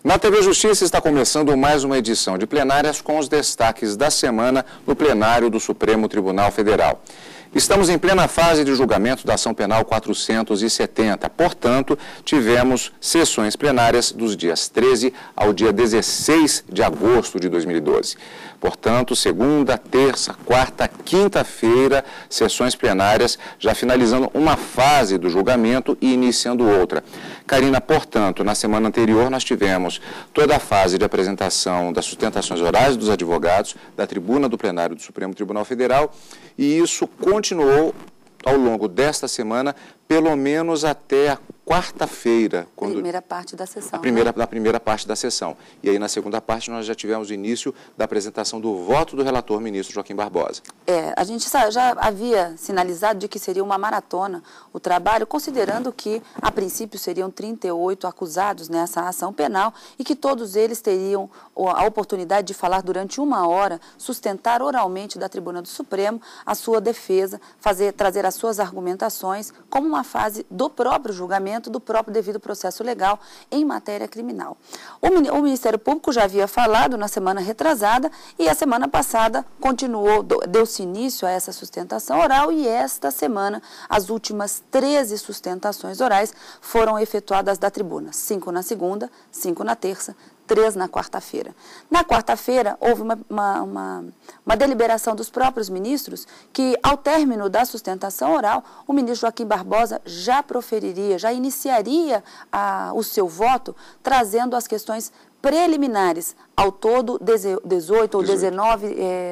Na TV Justiça está começando mais uma edição de plenárias com os destaques da semana no plenário do Supremo Tribunal Federal. Estamos em plena fase de julgamento da ação penal 470, portanto, tivemos sessões plenárias dos dias 13 ao dia 16 de agosto de 2012. Portanto, segunda, terça, quarta, quinta-feira, sessões plenárias, já finalizando uma fase do julgamento e iniciando outra. Karina, portanto, na semana anterior nós tivemos toda a fase de apresentação das sustentações orais dos advogados, da tribuna do plenário do Supremo Tribunal Federal, e isso continuou ao longo desta semana, pelo menos até a quarta-feira. Primeira parte da sessão. Na primeira parte da sessão. E aí, na segunda parte, nós já tivemos o início da apresentação do voto do relator ministro Joaquim Barbosa. A gente já havia sinalizado de que seria uma maratona o trabalho, considerando que, a princípio, seriam 38 acusados nessa ação penal e que todos eles teriam a oportunidade de falar durante 1 hora, sustentar oralmente da tribuna do Supremo a sua defesa, trazer as suas argumentações como uma fase do próprio julgamento, do próprio devido processo legal em matéria criminal. O Ministério Público já havia falado na semana retrasada e a semana passada continuou, deu-se início a essa sustentação oral e esta semana as últimas 13 sustentações orais foram efetuadas da tribuna, 5 na segunda, 5 na terça, 3 na quarta-feira. Na quarta-feira, houve uma deliberação dos próprios ministros que, ao término da sustentação oral, o ministro Joaquim Barbosa já proferiria, já iniciaria o seu voto, trazendo as questões preliminares. Ao todo, 18 ou 19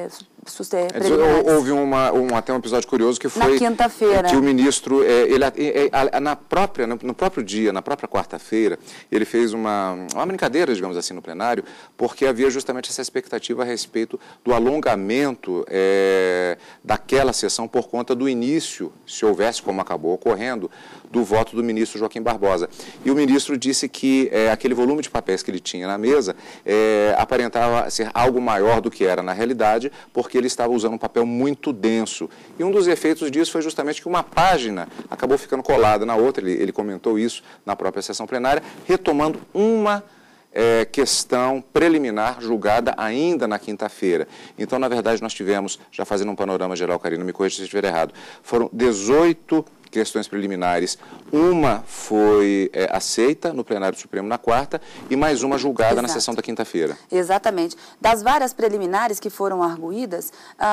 houve até um episódio curioso que foi na quinta-feira, que o ministro, no próprio dia, na própria quarta-feira, ele fez uma brincadeira, digamos assim, no plenário, porque havia justamente essa expectativa a respeito do alongamento daquela sessão por conta do início, se houvesse, como acabou ocorrendo, do voto do ministro Joaquim Barbosa. E o ministro disse que aquele volume de papéis que ele tinha na mesa aparentava ser algo maior do que era na realidade, porque ele estava usando um papel muito denso. E um dos efeitos disso foi justamente que uma página acabou ficando colada na outra, ele comentou isso na própria sessão plenária, retomando uma questão preliminar julgada ainda na quinta-feira. Então, na verdade, nós tivemos, já fazendo um panorama geral, Karina, me corrija se eu estiver errado, foram 18 questões preliminares, uma foi aceita no plenário do Supremo na quarta e mais uma julgada na sessão da quinta-feira. Exatamente. Das várias preliminares que foram arguídas,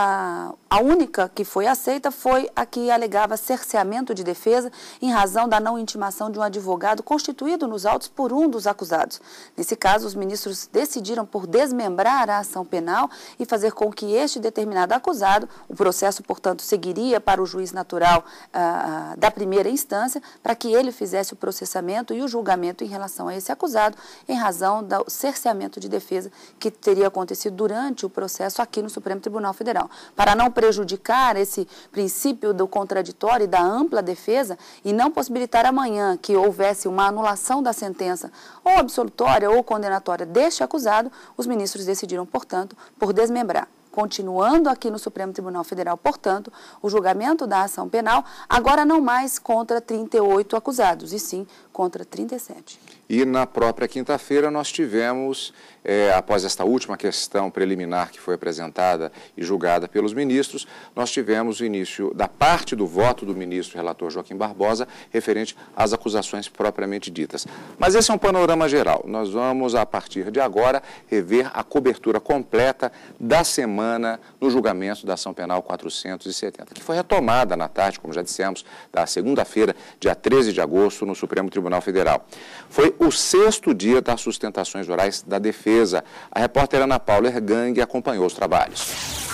a única que foi aceita foi a que alegava cerceamento de defesa em razão da não intimação de um advogado constituído nos autos por um dos acusados. Nesse caso, os ministros decidiram por desmembrar a ação penal e fazer com que este determinado acusado, o processo, portanto, seguiria para o juiz natural da primeira instância, para que ele fizesse o processamento e o julgamento em relação a esse acusado, em razão do cerceamento de defesa que teria acontecido durante o processo aqui no Supremo Tribunal Federal. Para não prejudicar esse princípio do contraditório e da ampla defesa e não possibilitar amanhã que houvesse uma anulação da sentença ou absolutória ou condenatória deste acusado, os ministros decidiram, portanto, por desmembrar. Continuando aqui no Supremo Tribunal Federal, portanto, o julgamento da ação penal, agora não mais contra 38 acusados, e sim contra 37. E na própria quinta-feira nós tivemos, após esta última questão preliminar que foi apresentada e julgada pelos ministros, nós tivemos o início da parte do voto do ministro relator Joaquim Barbosa referente às acusações propriamente ditas. Mas esse é um panorama geral. Nós vamos, a partir de agora, rever a cobertura completa da semana no julgamento da ação penal 470, que foi retomada na tarde, como já dissemos, da segunda-feira, dia 13 de agosto, no Supremo Tribunal Federal. Foi o 6º dia das sustentações orais da defesa. A repórter Ana Paula Ergang acompanhou os trabalhos.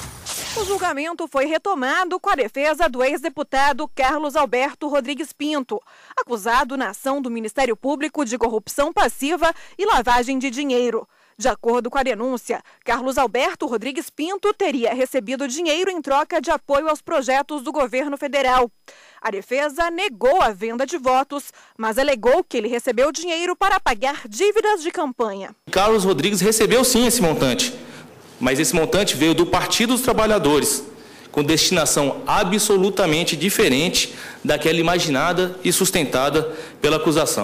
O julgamento foi retomado com a defesa do ex-deputado Carlos Alberto Rodrigues Pinto, acusado na ação do Ministério Público de corrupção passiva e lavagem de dinheiro. De acordo com a denúncia, Carlos Alberto Rodrigues Pinto teria recebido dinheiro em troca de apoio aos projetos do governo federal. A defesa negou a venda de votos, mas alegou que ele recebeu dinheiro para pagar dívidas de campanha. Carlos Rodrigues recebeu sim esse montante, mas esse montante veio do Partido dos Trabalhadores, com destinação absolutamente diferente daquela imaginada e sustentada pela acusação.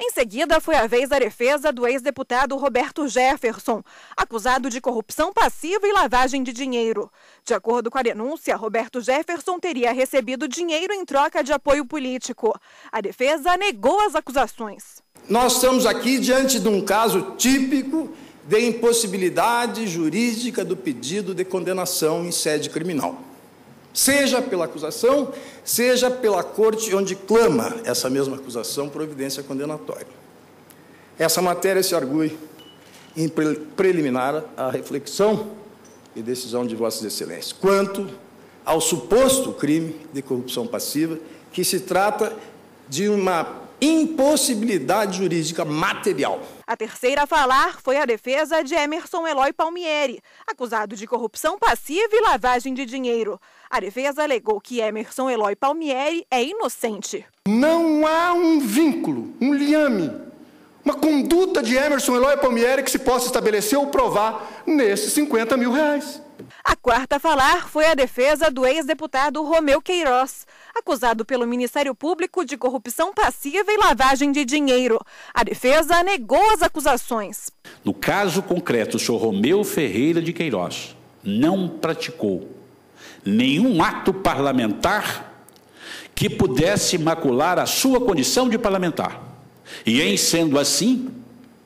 Em seguida, foi a vez da defesa do ex-deputado Roberto Jefferson, acusado de corrupção passiva e lavagem de dinheiro. De acordo com a denúncia, Roberto Jefferson teria recebido dinheiro em troca de apoio político. A defesa negou as acusações. Nós estamos aqui diante de um caso típico de impossibilidade jurídica do pedido de condenação em sede criminal. Seja pela acusação, seja pela corte onde clama essa mesma acusação providência condenatória. Essa matéria se argue em preliminar à reflexão e decisão de Vossas Excelências, quanto ao suposto crime de corrupção passiva, que se trata de uma impossibilidade jurídica material. A terceira a falar foi a defesa de Emerson Eloy Palmieri, acusado de corrupção passiva e lavagem de dinheiro. A defesa alegou que Emerson Eloy Palmieri é inocente. Não há um vínculo, um liame, uma conduta de Emerson Eloy Palmieri que se possa estabelecer ou provar nesses 50 mil reais. A quarta a falar foi a defesa do ex-deputado Romeu Queiroz, acusado pelo Ministério Público de corrupção passiva e lavagem de dinheiro. A defesa negou as acusações. No caso concreto, o senhor Romeu Ferreira de Queiroz não praticou nenhum ato parlamentar que pudesse macular a sua condição de parlamentar. E, em sendo assim,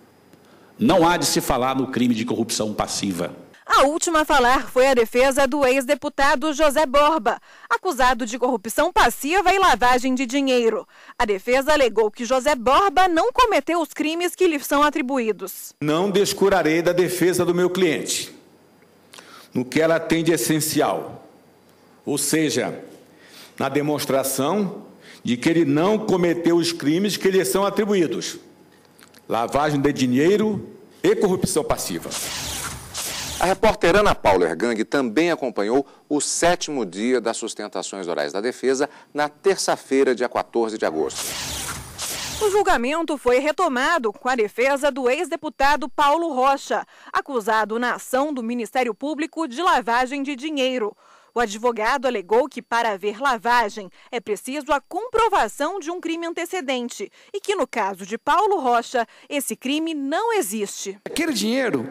não há de se falar no crime de corrupção passiva. A última a falar foi a defesa do ex-deputado José Borba, acusado de corrupção passiva e lavagem de dinheiro. A defesa alegou que José Borba não cometeu os crimes que lhe são atribuídos. Não descurarei da defesa do meu cliente, no que ela tem de essencial, ou seja, na demonstração de que ele não cometeu os crimes que lhe são atribuídos: lavagem de dinheiro e corrupção passiva. A repórter Ana Paula Ergang também acompanhou o 7º dia das sustentações orais da defesa na terça-feira, dia 14 de agosto. O julgamento foi retomado com a defesa do ex-deputado Paulo Rocha, acusado na ação do Ministério Público de lavagem de dinheiro. O advogado alegou que, para haver lavagem, é preciso a comprovação de um crime antecedente e que, no caso de Paulo Rocha, esse crime não existe. Aquele dinheiro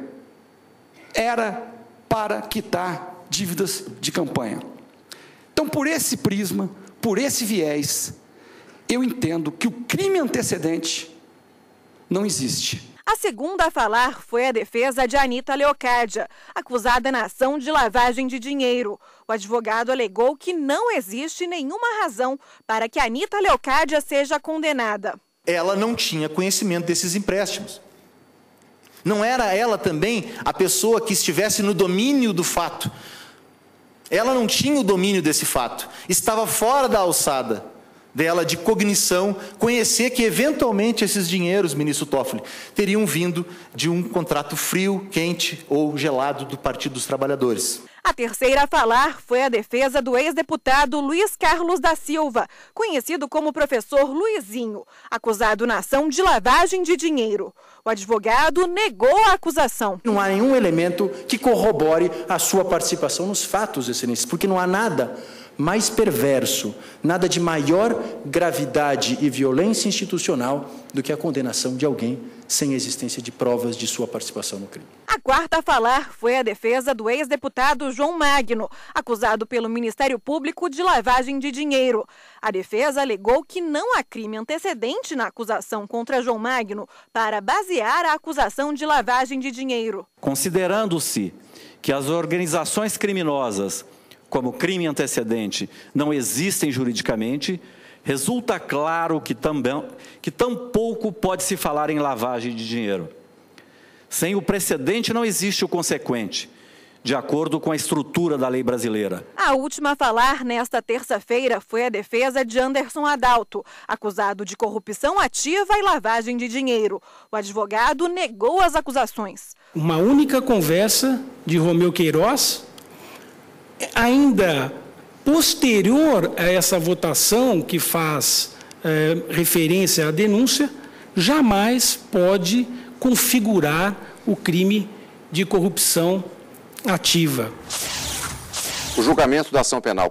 era para quitar dívidas de campanha. Então, por esse prisma, por esse viés, eu entendo que o crime antecedente não existe. A segunda a falar foi a defesa de Anita Leocádia, acusada na ação de lavagem de dinheiro. O advogado alegou que não existe nenhuma razão para que Anita Leocádia seja condenada. Ela não tinha conhecimento desses empréstimos. Não era ela também a pessoa que estivesse no domínio do fato. Ela não tinha o domínio desse fato. Estava fora da alçada dela de cognição, conhecer que eventualmente esses dinheiros, ministro Toffoli, teriam vindo de um contrato frio, quente ou gelado do Partido dos Trabalhadores. A terceira a falar foi a defesa do ex-deputado Luiz Carlos da Silva, conhecido como professor Luizinho, acusado na ação de lavagem de dinheiro. O advogado negou a acusação. Não há nenhum elemento que corrobore a sua participação nos fatos, excelências, porque não há nada mais perverso, nada de maior gravidade e violência institucional do que a condenação de alguém sem existência de provas de sua participação no crime. A quarta a falar foi a defesa do ex-deputado João Magno, acusado pelo Ministério Público de lavagem de dinheiro. A defesa alegou que não há crime antecedente na acusação contra João Magno para basear a acusação de lavagem de dinheiro. Considerando-se que as organizações criminosas como crime antecedente não existem juridicamente, resulta claro que tampouco pode se falar em lavagem de dinheiro. Sem o precedente não existe o consequente, de acordo com a estrutura da lei brasileira. A última a falar nesta terça-feira foi a defesa de Anderson Adalto, acusado de corrupção ativa e lavagem de dinheiro. O advogado negou as acusações. Uma única conversa de Romeu Queiroz, ainda posterior a essa votação que faz referência à denúncia, jamais pode configurar o crime de corrupção ativa. O julgamento da ação penal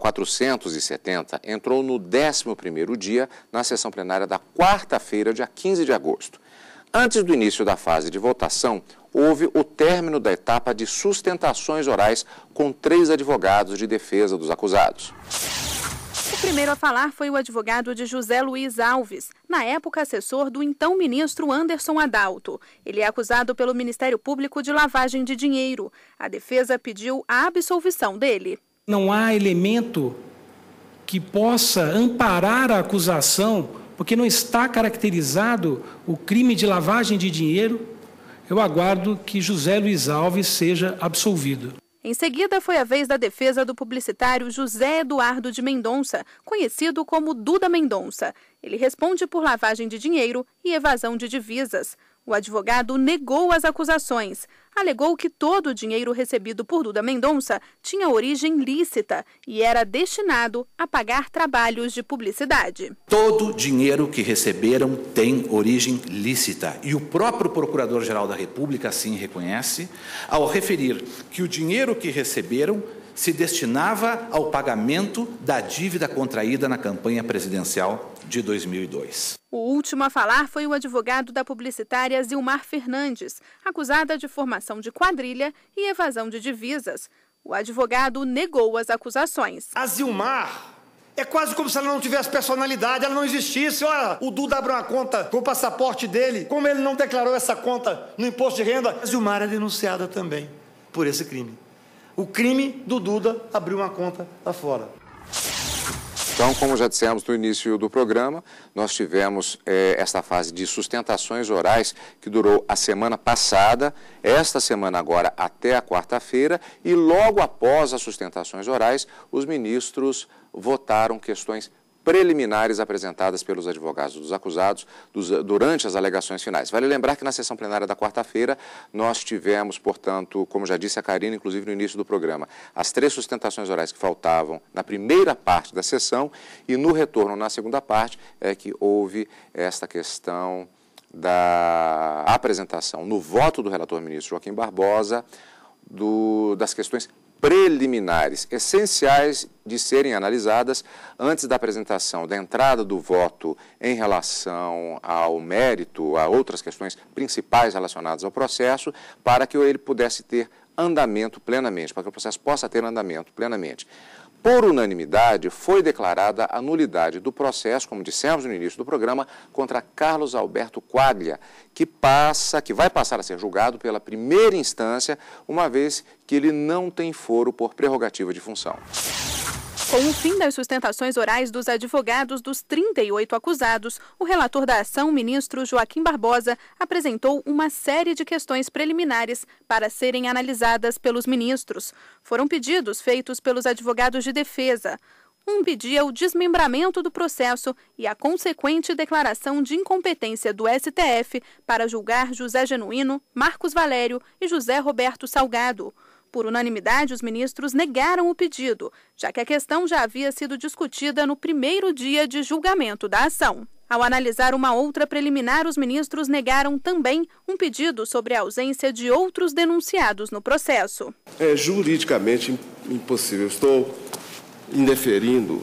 470 entrou no 11º dia na sessão plenária da quarta-feira, dia 15 de agosto. Antes do início da fase de votação, houve o término da etapa de sustentações orais com 3 advogados de defesa dos acusados. O primeiro a falar foi o advogado de José Luiz Alves, na época assessor do então ministro Anderson Adalto. Ele é acusado pelo Ministério Público de lavagem de dinheiro. A defesa pediu a absolvição dele. Não há elemento que possa amparar a acusação, porque não está caracterizado o crime de lavagem de dinheiro. Eu aguardo que José Luiz Alves seja absolvido. Em seguida, foi a vez da defesa do publicitário José Eduardo de Mendonça, conhecido como Duda Mendonça. Ele responde por lavagem de dinheiro e evasão de divisas. O advogado negou as acusações. Alegou que todo o dinheiro recebido por Duda Mendonça tinha origem lícita e era destinado a pagar trabalhos de publicidade. Todo dinheiro que receberam tem origem lícita e o próprio Procurador-Geral da República assim reconhece ao referir que o dinheiro que receberam se destinava ao pagamento da dívida contraída na campanha presidencial de 2002. O último a falar foi o advogado da publicitária Zilmar Fernandes, acusada de formação de quadrilha e evasão de divisas. O advogado negou as acusações. A Zilmar é quase como se ela não tivesse personalidade, ela não existisse. Olha, o Duda abriu uma conta com o passaporte dele, como ele não declarou essa conta no imposto de renda, a Zilmar é denunciada também por esse crime. O crime do Duda abriu uma conta lá fora. Então, como já dissemos no início do programa, nós tivemos esta fase de sustentações orais que durou a semana passada, esta semana agora até a quarta-feira, e logo após as sustentações orais, os ministros votaram questões preliminares apresentadas pelos advogados dos acusados durante as alegações finais. Vale lembrar que na sessão plenária da quarta-feira nós tivemos, portanto, como já disse a Karina, inclusive no início do programa, as 3 sustentações orais que faltavam na primeira parte da sessão e no retorno na segunda parte é que houve esta questão da apresentação no voto do relator ministro Joaquim Barbosa das questões preliminares, essenciais de serem analisadas antes da apresentação, da entrada do voto em relação ao mérito, a outras questões principais relacionadas ao processo, para que ele pudesse ter andamento plenamente, para que o processo possa ter andamento plenamente. Por unanimidade, foi declarada a nulidade do processo, como dissemos no início do programa, contra Carlos Alberto Quaglia, que vai passar a ser julgado pela primeira instância, uma vez que ele não tem foro por prerrogativa de função. Com o fim das sustentações orais dos advogados dos 38 acusados, o relator da ação, ministro Joaquim Barbosa, apresentou uma série de questões preliminares para serem analisadas pelos ministros. Foram pedidos feitos pelos advogados de defesa. Um pedia o desmembramento do processo e a consequente declaração de incompetência do STF para julgar José Genuíno, Marcos Valério e José Roberto Salgado. Por unanimidade, os ministros negaram o pedido, já que a questão já havia sido discutida no primeiro dia de julgamento da ação. Ao analisar uma outra preliminar, os ministros negaram também um pedido sobre a ausência de outros denunciados no processo. É juridicamente impossível. Estou indeferindo,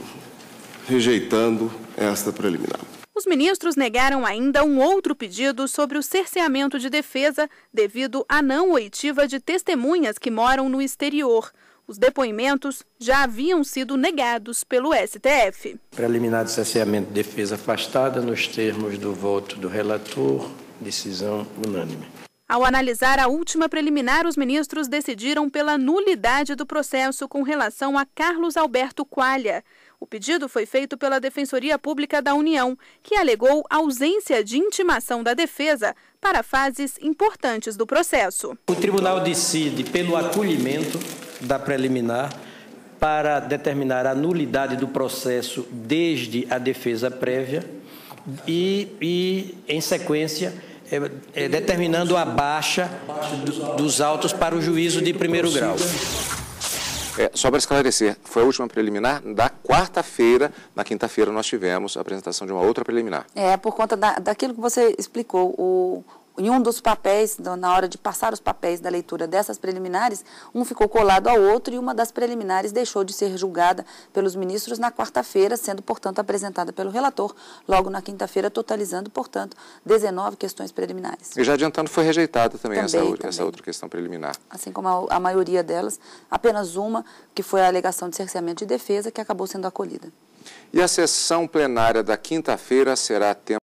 rejeitando esta preliminar. Os ministros negaram ainda um outro pedido sobre o cerceamento de defesa devido à não oitiva de testemunhas que moram no exterior. Os depoimentos já haviam sido negados pelo STF. Preliminar de cerceamento de defesa afastada nos termos do voto do relator, decisão unânime. Ao analisar a última preliminar, os ministros decidiram pela nulidade do processo com relação a Carlos Alberto Quaglia. O pedido foi feito pela Defensoria Pública da União, que alegou ausência de intimação da defesa para fases importantes do processo. O tribunal decide pelo acolhimento da preliminar para determinar a nulidade do processo desde a defesa prévia e em sequência, determinando a baixa dos autos para o juízo de primeiro grau. Só para esclarecer, foi a última preliminar da quarta-feira. Na quinta-feira nós tivemos a apresentação de uma outra preliminar. Por conta daquilo que você explicou, em um dos papéis, na hora de passar os papéis da leitura dessas preliminares, um ficou colado ao outro e uma das preliminares deixou de ser julgada pelos ministros na quarta-feira, sendo, portanto, apresentada pelo relator logo na quinta-feira, totalizando, portanto, 19 questões preliminares. E já adiantando, foi rejeitada também essa outra questão preliminar. Assim como a maioria delas, apenas uma, que foi a alegação de cerceamento de defesa, que acabou sendo acolhida. E a sessão plenária da quinta-feira será tema